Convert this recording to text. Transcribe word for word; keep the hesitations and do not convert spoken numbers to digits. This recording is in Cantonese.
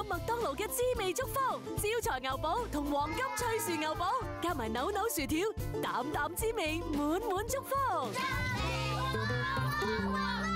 麥當勞嘅滋味祝福，招財牛寶同黃金脆薯牛寶，加埋扭扭薯條，啖啖滋味滿滿祝福。